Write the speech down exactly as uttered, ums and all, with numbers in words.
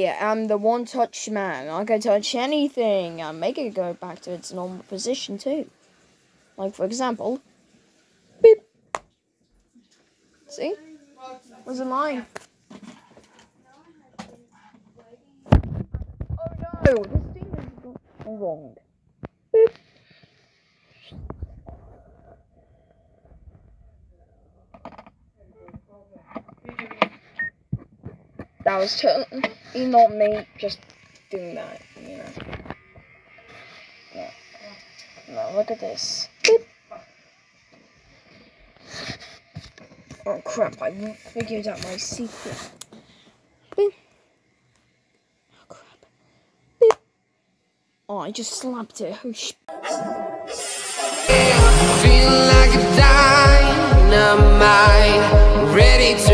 am the one-touch man. I can touch anything and make it go back to its normal position too. Like, for example, beep. See? Where's it mine? Oh no, this thing is wrong. Beep. That was totally not me just doing that, you know. Yeah. Now look at this. Beep. Oh crap, I figured out my secret. Beep. Oh crap. Beep. Oh, I just slapped it. Oh, sh Feel like a dynamite, ready to